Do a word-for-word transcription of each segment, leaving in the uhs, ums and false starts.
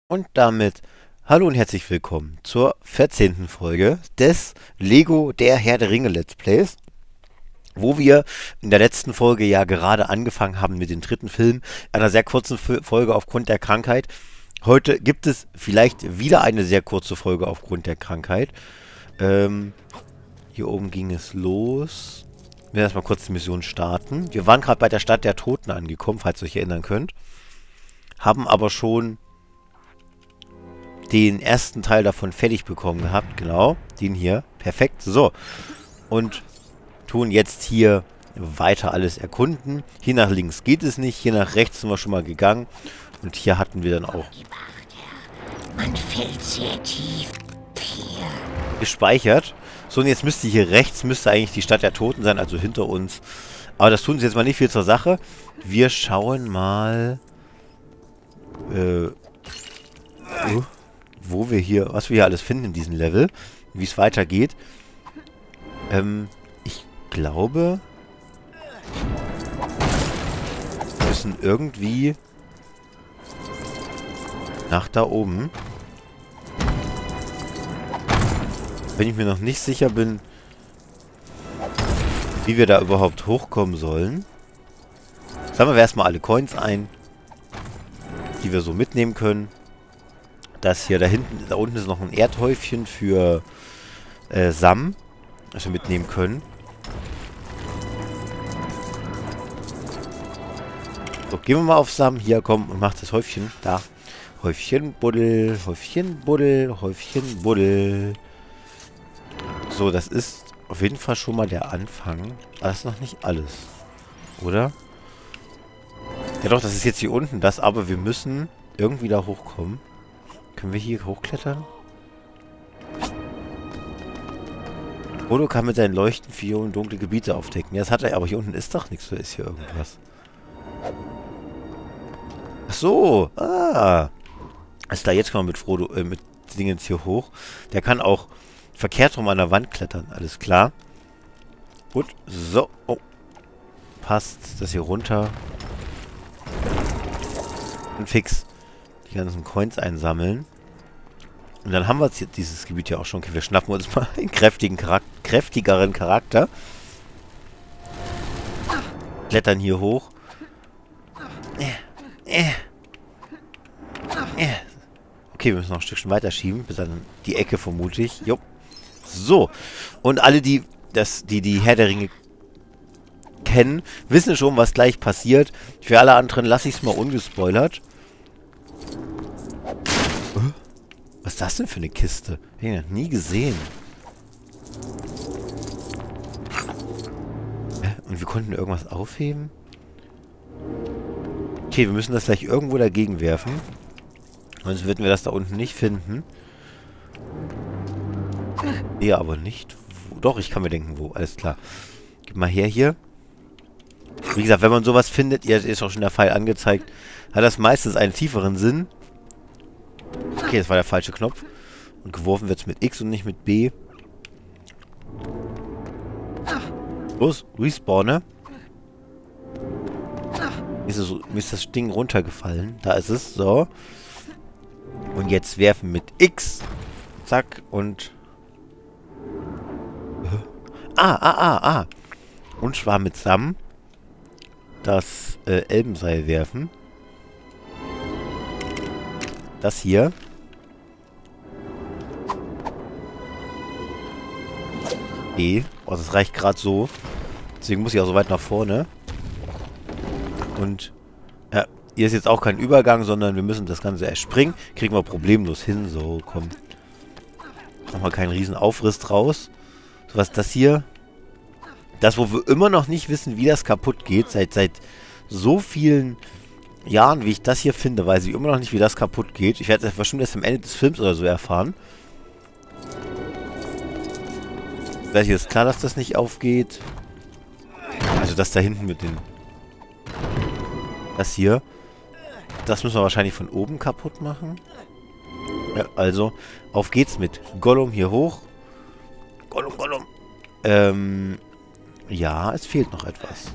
Und damit hallo und herzlich willkommen zur vierzehnten Folge des Lego der Herr der Ringe Let's Plays, wo wir in der letzten Folge ja gerade angefangen haben mit dem dritten Film, einer sehr kurzen F- Folge aufgrund der Krankheit. Heute gibt es vielleicht wieder eine sehr kurze Folge aufgrund der Krankheit. Ähm, hier oben ging es los. Wir werden erstmal kurz die Mission starten. Wir waren gerade bei der Stadt der Toten angekommen, falls ihr euch erinnern könnt. Haben aber schon den ersten Teil davon fertig bekommen gehabt. Genau, den hier. Perfekt. So. Und tun jetzt hier weiter alles erkunden. Hier nach links geht es nicht. Hier nach rechts sind wir schon mal gegangen. Und hier hatten wir dann auch Man fällt sehr tief hier. gespeichert. So, und jetzt müsste hier rechts, müsste eigentlich die Stadt der Toten sein, also hinter uns. Aber das tun sie jetzt mal nicht viel zur Sache. Wir schauen mal, äh, uh, wo wir hier, was wir hier alles finden in diesem Level, wie es weitergeht. Ähm, ich glaube, wir müssen irgendwie nach da oben. Wenn ich mir noch nicht sicher bin, wie wir da überhaupt hochkommen sollen. Sammeln wir erstmal alle Coins ein, die wir so mitnehmen können. Das hier, da hinten, da unten ist noch ein Erdhäufchen für äh, Sam, das wir mitnehmen können. So, gehen wir mal auf Sam. Hier, komm und mach das Häufchen. Da. Häufchen, Buddel, Häufchen, Buddel, Häufchen, Buddel. So, das ist auf jeden Fall schon mal der Anfang. Aber das ist noch nicht alles. Oder? Ja doch, das ist jetzt hier unten das, aber wir müssen irgendwie da hochkommen. Können wir hier hochklettern? Frodo kann mit seinen Leuchtenfiolen dunkle Gebiete aufdecken. Ja, das hat er, aber hier unten ist doch nichts. Da ist hier irgendwas. Ach so. Ah. Ist da jetzt kommen wir mit Frodo, äh, mit Dingens hier hoch. Der kann auch verkehrt rum an der Wand klettern. Alles klar. Gut. So. Oh. Passt das hier runter. Und fix die ganzen Coins einsammeln. Und dann haben wir jetzt dieses Gebiet ja auch schon. Okay, wir schnappen uns mal einen kräftigen Charakter, kräftigeren Charakter. Klettern hier hoch. Okay, wir müssen noch ein Stückchen weiterschieben. Bis an die Ecke vermute ich. Jo. So. Und alle, die das, die, die Herr der Ringe kennen, wissen schon, was gleich passiert. Für alle anderen lasse ich es mal ungespoilert. Was ist das denn für eine Kiste? Hab ich noch nie gesehen. Und wir konnten irgendwas aufheben? Okay, wir müssen das gleich irgendwo dagegen werfen. Sonst würden wir das da unten nicht finden. Ja, aber nicht. Wo? Doch, ich kann mir denken, wo. Alles klar. Gib mal her hier. Wie gesagt, wenn man sowas findet, ihr ist auch schon der Pfeil angezeigt, hat das meistens einen tieferen Sinn. Okay, das war der falsche Knopf. Und geworfen wird es mit X und nicht mit B. Los, respawne. Mir ist, so, mir ist das Ding runtergefallen. Da ist es. So. Und jetzt werfen mit X. Zack. Und... Ah, ah, ah, ah. Und zwar mit Sam das äh, Elbenseil werfen. Das hier. E. Oh, das reicht gerade so. Deswegen muss ich auch so weit nach vorne. Und ja, hier ist jetzt auch kein Übergang, sondern wir müssen das Ganze erst springen. Kriegen wir problemlos hin. So, komm. Machen wir keinen riesen Aufriss draus. So, was ist das hier? Das, wo wir immer noch nicht wissen, wie das kaputt geht. Seit, seit so vielen Jahren, wie ich das hier finde, weiß ich immer noch nicht, wie das kaputt geht. Ich werde es bestimmt erst am Ende des Films oder so erfahren. Vielleicht ist klar, dass das nicht aufgeht. Also das da hinten mit den... Das hier. Das müssen wir wahrscheinlich von oben kaputt machen. Ja, also, auf geht's mit Gollum hier hoch. Gollum, Gollum. Ähm, ja, es fehlt noch etwas.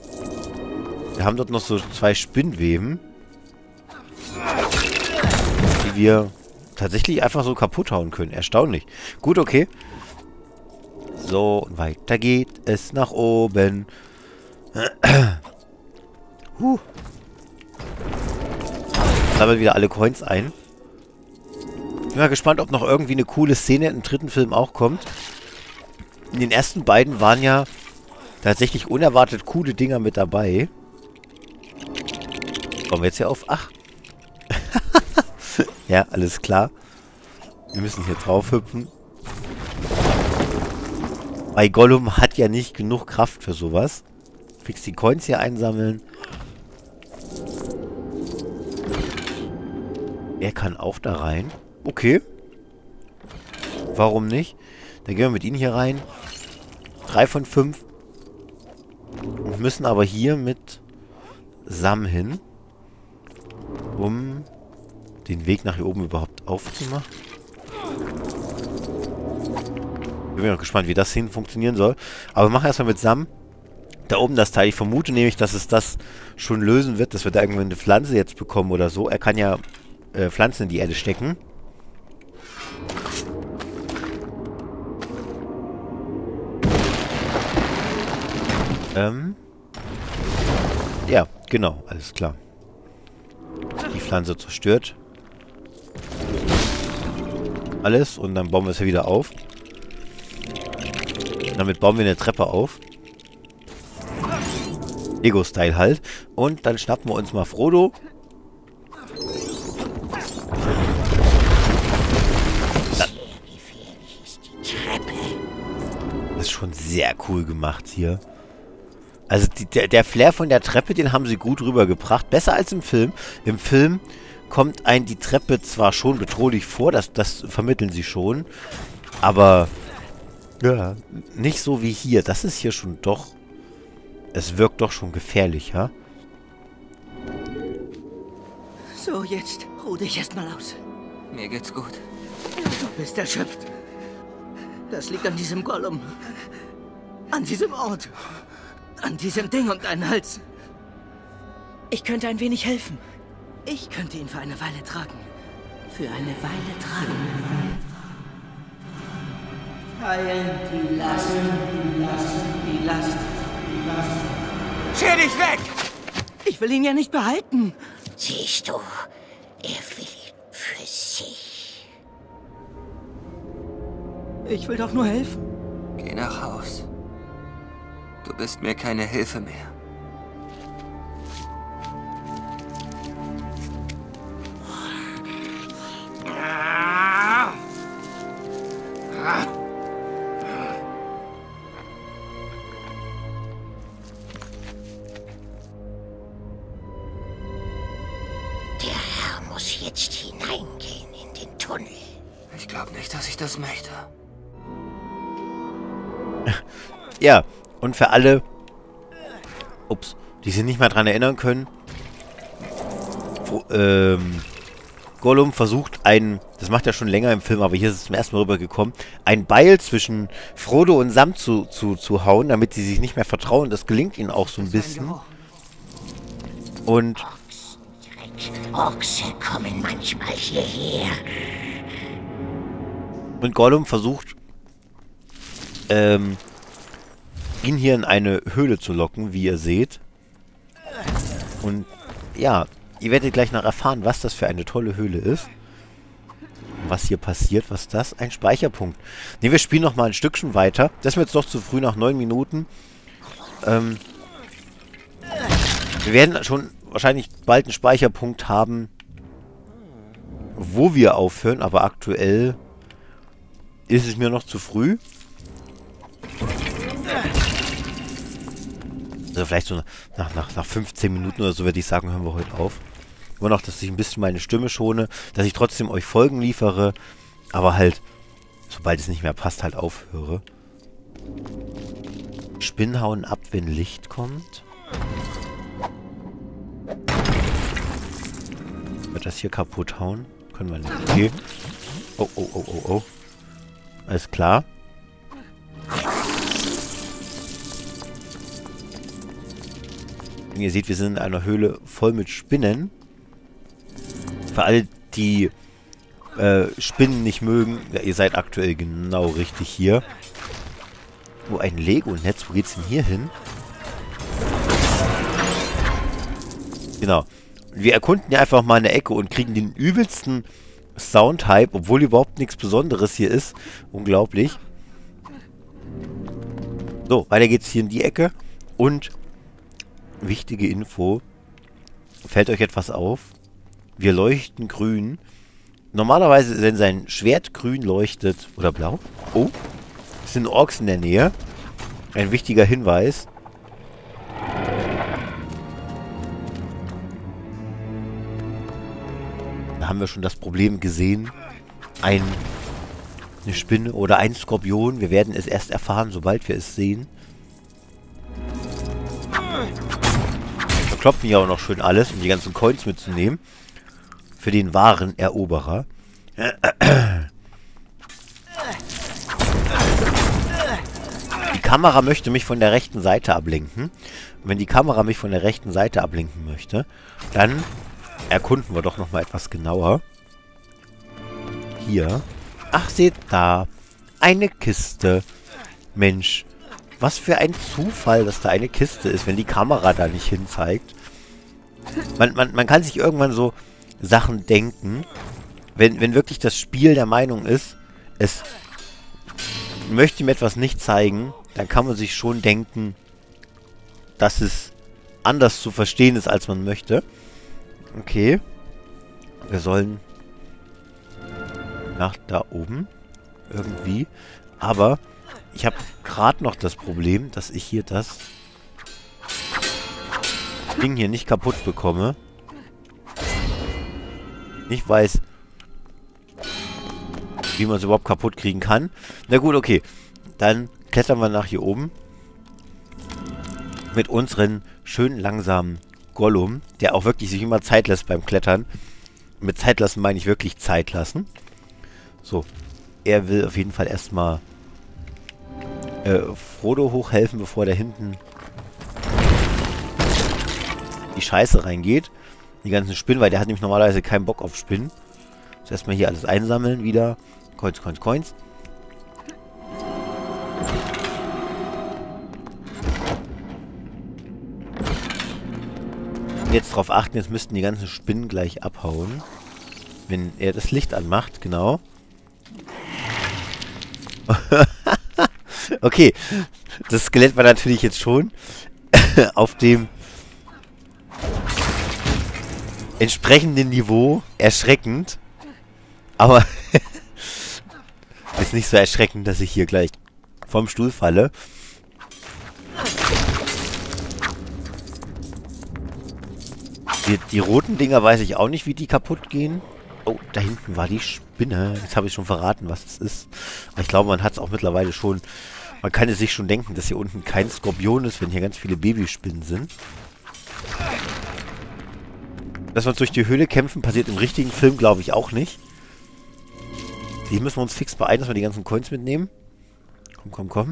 Wir haben dort noch so zwei Spinnweben. wir tatsächlich einfach so kaputt hauen können. Erstaunlich. Gut, okay. So, weiter geht es nach oben. huh. Sammeln wieder alle Coins ein. Bin mal gespannt, ob noch irgendwie eine coole Szene im dritten Film auch kommt. In den ersten beiden waren ja tatsächlich unerwartet coole Dinger mit dabei. Kommen wir jetzt hier auf? Ach. Ja, alles klar. Wir müssen hier drauf hüpfen. Weil Gollum hat ja nicht genug Kraft für sowas. Fix die Coins hier einsammeln. Er kann auch da rein. Okay. Warum nicht? Dann gehen wir mit ihnen hier rein. Drei von fünf. Und müssen aber hier mit Sam hin. Um den Weg nach hier oben überhaupt aufzumachen. Ich bin noch gespannt, wie das hin funktionieren soll. Aber wir machen erstmal mit Sam da oben das Teil. Ich vermute nämlich, dass es das schon lösen wird, dass wir da irgendwann eine Pflanze jetzt bekommen oder so. Er kann ja äh, Pflanzen in die Erde stecken. Ähm. Ja, genau, alles klar. Die Pflanze zerstört. Alles und dann bauen wir es ja wieder auf. Damit bauen wir eine Treppe auf. Lego-Style halt. Und dann schnappen wir uns mal Frodo. Das ist schon sehr cool gemacht hier. Also die, der, der Flair von der Treppe, den haben sie gut rübergebracht. Besser als im Film. Im Film kommt ein die Treppe zwar schon bedrohlich vor, das, das vermitteln sie schon. Aber ja, nicht so wie hier. Das ist hier schon doch... Es wirkt doch schon gefährlicher. So, jetzt ruh dich erstmal aus. Mir geht's gut. Du bist erschöpft. Das liegt an diesem Gollum. An diesem Ort. An diesem Ding um deinen Hals. Ich könnte ein wenig helfen. Ich könnte ihn für eine Weile tragen. Für eine Weile tragen. Heilen die Last, die Last, die Last, die Last. Scher dich weg! Ich will ihn ja nicht behalten. Siehst du, er will ihn für sich. Ich will doch nur helfen. Geh nach Haus. Du bist mir keine Hilfe mehr. Der Herr muss jetzt hineingehen in den Tunnel. Ich glaube nicht, dass ich das möchte. Ja, und für alle, ups, die sich nicht mehr dran erinnern können, wo, ähm, Gollum versucht einen, das macht er schon länger im Film, aber hier ist es zum ersten Mal rübergekommen, ein Beil zwischen Frodo und Sam zu, zu, zu hauen, damit sie sich nicht mehr vertrauen. Das gelingt ihnen auch so ein bisschen. Und Ochse kommen manchmal hierher. Und Gollum versucht, ähm, ihn hier in eine Höhle zu locken, wie ihr seht. Und ja, ihr werdet gleich noch erfahren, was das für eine tolle Höhle ist. Und was hier passiert, was ist das? Ein Speicherpunkt. Ne, wir spielen noch mal ein Stückchen weiter. Das ist mir jetzt doch zu früh, nach neun Minuten. Ähm, wir werden schon wahrscheinlich bald einen Speicherpunkt haben, wo wir aufhören, aber aktuell ist es mir noch zu früh. Also vielleicht so nach, nach, nach fünfzehn Minuten oder so würde ich sagen, hören wir heute auf. Immer noch, dass ich ein bisschen meine Stimme schone, dass ich trotzdem euch Folgen liefere, aber halt, sobald es nicht mehr passt, halt aufhöre. Spinnen hauen ab, wenn Licht kommt. Wird das hier kaputt hauen? Können wir nicht. Okay. Oh, oh, oh, oh, oh. Alles klar. Wie ihr seht, wir sind in einer Höhle voll mit Spinnen. Für alle, die äh, Spinnen nicht mögen, ja, ihr seid aktuell genau richtig hier. Oh, ein Lego-Netz. Wo geht's denn hier hin? Genau. Wir erkunden ja einfach mal eine Ecke und kriegen den übelsten Soundhype, obwohl überhaupt nichts Besonderes hier ist. Unglaublich. So, weiter geht's hier in die Ecke. Und wichtige Info. Fällt euch etwas auf? Wir leuchten grün. Normalerweise, wenn sein Schwert grün leuchtet, oder blau. Oh, es sind Orks in der Nähe. Ein wichtiger Hinweis. Da haben wir schon das Problem gesehen. Ein, eine Spinne oder ein Skorpion. Wir werden es erst erfahren, sobald wir es sehen. Wir klopfen ja auch noch schön alles, um die ganzen Coins mitzunehmen. Für den wahren Eroberer. Die Kamera möchte mich von der rechten Seite ablenken. Und wenn die Kamera mich von der rechten Seite ablenken möchte, dann erkunden wir doch nochmal etwas genauer. Hier. Ach, seht da. Eine Kiste. Mensch. Was für ein Zufall, dass da eine Kiste ist, wenn die Kamera da nicht hin zeigt. Man, man, man kann sich irgendwann so Sachen denken, wenn, wenn wirklich das Spiel der Meinung ist, es möchte ihm etwas nicht zeigen, dann kann man sich schon denken, dass es anders zu verstehen ist, als man möchte. Okay. Wir sollen nach da oben. Irgendwie. Aber ich habe gerade noch das Problem, dass ich hier das Ding hier nicht kaputt bekomme. Nicht weiß, wie man es überhaupt kaputt kriegen kann. Na gut, okay. Dann klettern wir nach hier oben. Mit unseren schön langsamen Gollum, der auch wirklich sich immer Zeit lässt beim Klettern. Mit Zeit lassen meine ich wirklich Zeit lassen. So. Er will auf jeden Fall erstmal äh, Frodo hochhelfen, bevor der hinten die Scheiße reingeht. Die ganzen Spinnen, weil der hat nämlich normalerweise keinen Bock auf Spinnen. So, erstmal hier alles einsammeln wieder. Coins, Coins, Coins. Und jetzt darauf achten, jetzt müssten die ganzen Spinnen gleich abhauen. Wenn er das Licht anmacht, genau. Okay, das Skelett war natürlich jetzt schon auf dem entsprechenden Niveau erschreckend. Aber ist nicht so erschreckend, dass ich hier gleich vom Stuhl falle. Die, die roten Dinger weiß ich auch nicht, wie die kaputt gehen. Oh, da hinten war die Spinne. Jetzt habe ich schon verraten, was es ist. Aber ich glaube, man hat es auch mittlerweile schon... Man kann es sich schon denken, dass hier unten kein Skorpion ist, wenn hier ganz viele Babyspinnen sind. Dass wir uns durch die Höhle kämpfen, passiert im richtigen Film, glaube ich, auch nicht. Hier müssen wir uns fix beeilen, dass wir die ganzen Coins mitnehmen. Komm, komm, komm.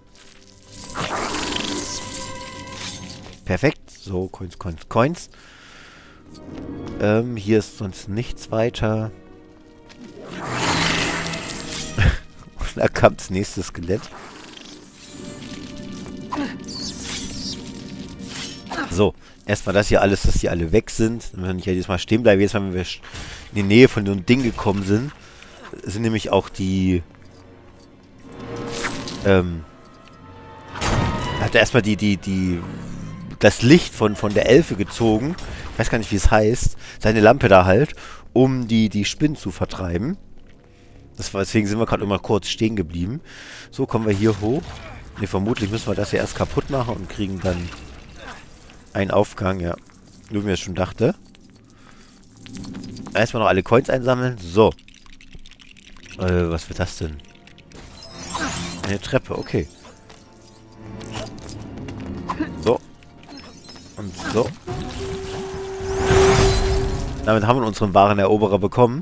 Perfekt. So, Coins, Coins, Coins. Ähm, hier ist sonst nichts weiter. Und da kam das nächste Skelett. So, erstmal das hier alles, dass die alle weg sind. Wenn wir nicht jedes Mal stehen bleiben, jedes Mal, wenn wir in die Nähe von so einem Ding gekommen sind, sind nämlich auch die... Ähm... Hat er erstmal die, die, die... das Licht von, von der Elfe gezogen. Ich weiß gar nicht, wie es heißt. Seine Lampe da halt, um die, die Spinnen zu vertreiben. Das war, deswegen sind wir gerade immer kurz stehen geblieben. So, kommen wir hier hoch. Ne, vermutlich müssen wir das ja erst kaputt machen und kriegen dann einen Aufgang, ja. Nur wie ich es schon dachte. Erstmal noch alle Coins einsammeln. So. Äh, was wird das denn? Eine Treppe, okay. So. Und so. Damit haben wir unseren wahren Eroberer bekommen.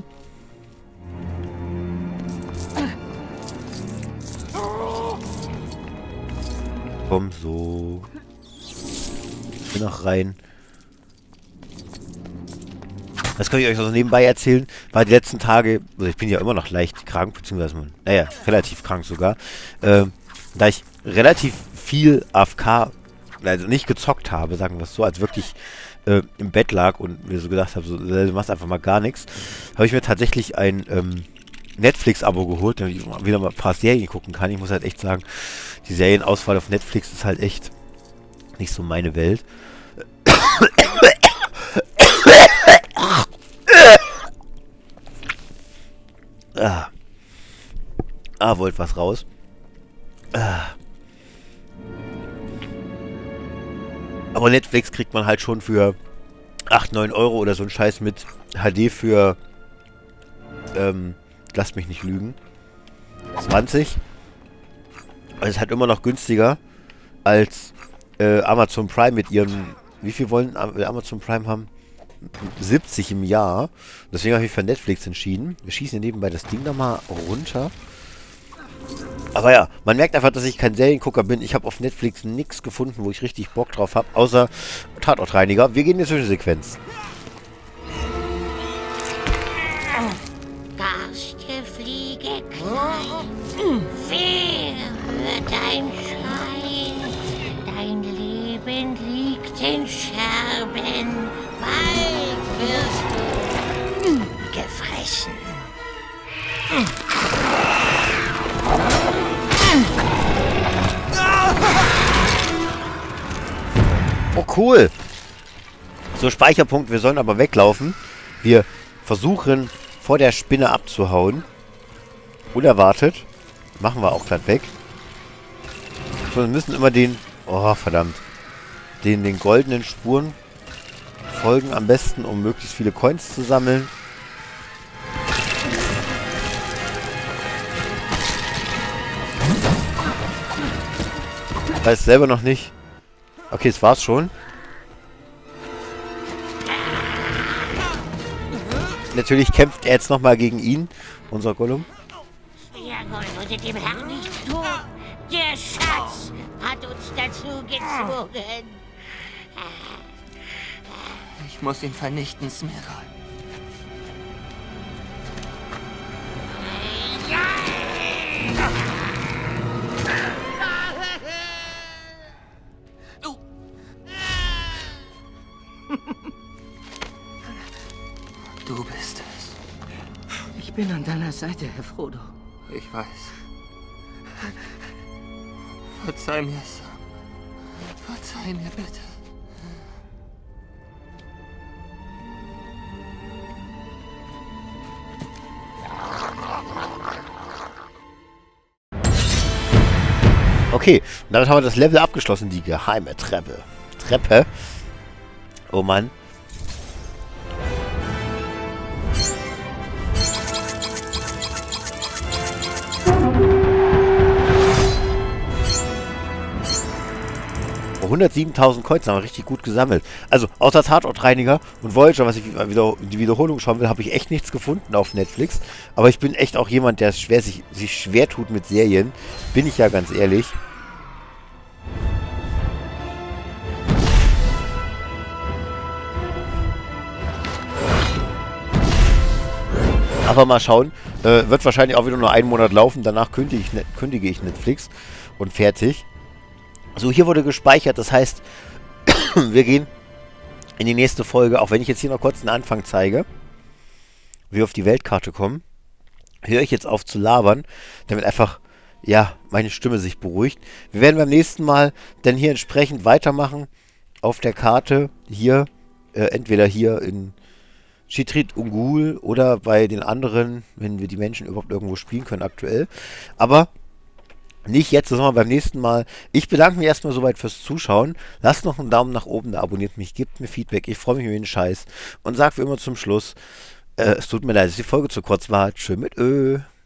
Komm, so. Hier noch rein. Das kann ich euch noch so nebenbei erzählen, weil die letzten Tage, also ich bin ja immer noch leicht krank, beziehungsweise, naja, relativ krank sogar, äh, da ich relativ viel A F K, also nicht gezockt habe, sagen wir es so, als wirklich äh, im Bett lag und mir so gedacht habe, so, du machst einfach mal gar nichts, habe ich mir tatsächlich ein ähm, Netflix-Abo geholt, damit ich wieder mal ein paar Serien gucken kann. Ich muss halt echt sagen, die Serienauswahl auf Netflix ist halt echt nicht so meine Welt. Ah, ah wollt was raus. Ah. Aber Netflix kriegt man halt schon für acht, neun Euro oder so ein Scheiß mit H D für, ähm, lasst mich nicht lügen, zwanzig. Also ist halt immer noch günstiger als äh, Amazon Prime mit ihren, wie viel wollen Amazon Prime haben? siebzig im Jahr. Deswegen habe ich mich für Netflix entschieden. Wir schießen hier nebenbei das Ding da mal runter. Aber ja, man merkt einfach, dass ich kein Seriengucker bin. Ich habe auf Netflix nichts gefunden, wo ich richtig Bock drauf habe, außer Tatortreiniger. Wir gehen in die Zwischensequenz. Garste Fliege klein, wer hört dein Schreien? Dein Leben liegt in Scherben, bald wirst du gefressen. Oh, cool. So, Speicherpunkt, wir sollen aber weglaufen. Wir versuchen, vor der Spinne abzuhauen. Unerwartet. Machen wir auch glatt weg. So, wir müssen immer den... Oh, verdammt. Den, den goldenen Spuren folgen am besten, um möglichst viele Coins zu sammeln. Weiß selber noch nicht. Okay, das war's schon. Natürlich kämpft er jetzt nochmal gegen ihn, unser Gollum. Jawohl, würde dem Herrn nicht tun. Der Schatz hat uns dazu gezwungen. Ich muss ihn vernichten, Smeagol. Du bist es. Ich bin an deiner Seite, Herr Frodo. Ich weiß. Verzeih mir, Sam. Verzeih mir bitte. Okay, und damit haben wir das Level abgeschlossen, die geheime Treppe. Treppe. Oh Mann. hundertsiebentausend Coins haben wir richtig gut gesammelt. Also, außer Tatortreiniger und Voyager, was ich wieder die Wiederholung schauen will, habe ich echt nichts gefunden auf Netflix. Aber ich bin echt auch jemand, der es schwer, sich, sich schwer tut mit Serien. Bin ich ja ganz ehrlich. Aber mal schauen. Äh, wird wahrscheinlich auch wieder nur einen Monat laufen. Danach kündige ich, kündige ich Netflix und fertig. So, hier wurde gespeichert, das heißt, wir gehen in die nächste Folge, auch wenn ich jetzt hier noch kurz den Anfang zeige, wie wir auf die Weltkarte kommen, höre ich jetzt auf zu labern, damit einfach, ja, meine Stimme sich beruhigt. Wir werden beim nächsten Mal dann hier entsprechend weitermachen auf der Karte, hier, äh, entweder hier in Chitrit Ungol oder bei den anderen, wenn wir die Menschen überhaupt irgendwo spielen können aktuell, aber nicht jetzt, sondern beim nächsten Mal. Ich bedanke mich erstmal soweit fürs Zuschauen. Lasst noch einen Daumen nach oben da, abonniert mich, gebt mir Feedback. Ich freue mich über den Scheiß. Und sagt wie immer zum Schluss, äh, es tut mir leid, dass die Folge zu kurz war. Tschö mit Ö.